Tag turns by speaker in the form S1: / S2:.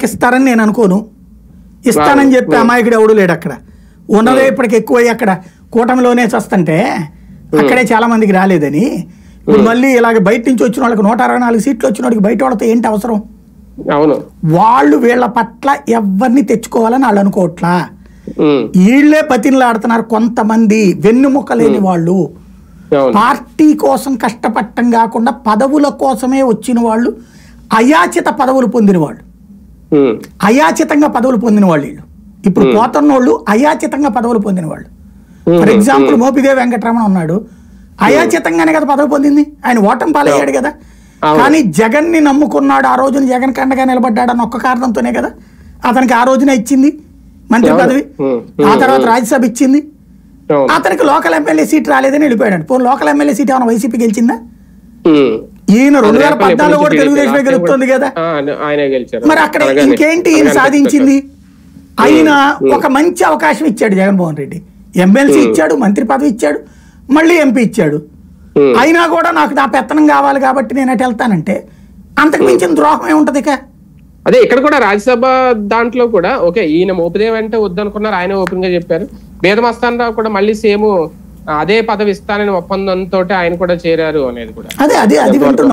S1: వాళ్ళకి ఇస్తారని నేను అనుకోను. ఇస్తానని చెప్పి అమాయకుడు ఎవడు లేడు అక్కడ. ఉన్నదే ఇప్పటికి ఎక్కువ అక్కడ కూటమిలోనే చస్తుంటే అక్కడే చాలా మందికి రాలేదని. ఇప్పుడు మళ్ళీ ఇలాగ బయట నుంచి వచ్చిన వాళ్ళకి 164 సీట్లు వచ్చిన వాడికి బయట వాళ్ళతో ఏంటి అవసరం? వాళ్ళు వీళ్ళ పట్ల ఎవరిని తెచ్చుకోవాలని వాళ్ళు అనుకోవట్లా. వీళ్లే పతినిలాడుతున్నారు కొంతమంది వెన్నుముక్క లేని వాళ్ళు. పార్టీ కోసం కష్టపడటం కాకుండా పదవుల కోసమే వచ్చిన వాళ్ళు, అయాచిత పదవులు పొందిన వాళ్ళు, అయాచితంగా పదవులు పొందిన వాళ్ళు వీళ్ళు. ఇప్పుడు పోతున్నోళ్ళు అయాచితంగా పదవులు పొందిన వాళ్ళు. ఫర్ ఎగ్జాంపుల్ మోపిదేవి వెంకటరమణ ఉన్నాడు, అయాచితంగానే కదా పదవి పొందింది. ఆయన ఓటమి పాలయ్యాడు కదా. కానీ జగన్ ని నమ్ముకున్నాడు, ఆ రోజున జగన్ కండగా నిలబడ్డాడు అన్న ఒక్క కారణంతోనే కదా అతనికి ఆ రోజున ఇచ్చింది మంత్రి పదవి. ఆ తర్వాత రాజ్యసభ ఇచ్చింది. అతనికి లోకల్ ఎమ్మెల్యే సీట్ రాలేదని వెళ్ళిపోయాడు. పోనీ లోకల్ ఎమ్మెల్యే సీట్ ఏమైనా వైసీపీ గెలిచిందా? ఈయన 2014 కూడా తెలుగుదేశమే గెలుస్తుంది కదా. మరి అక్కడ ఇంకేంటి ఈయన సాధించింది? ఆయన ఒక మంచి అవకాశం ఇచ్చాడు జగన్మోహన్ రెడ్డి. ఎమ్మెల్సీ ఇచ్చాడు, మంత్రి పదవి ఇచ్చాడు, మళ్ళీ ఎంపీ ఇచ్చాడు. అయినా కూడా నాకు నా పెత్తనం కావాలి కాబట్టి నేను అటు వెళ్తానంటే అంతకు మించిన ద్రోహం ఏముంటది ఇక?
S2: అదే ఇక్కడ కూడా రాజ్యసభ దాంట్లో కూడా ఓకే, ఈయన మోపిదేవి అంటే వద్దనుకున్నారు, ఆయన ఓపెన్ గా చెప్పారు. బేదమస్తాన్ రావు కూడా మళ్ళీ సేమ్ అదే పదవి ఇస్తానని ఒప్పందంతో ఆయన కూడా చేరారు అనేది కూడా
S1: అదే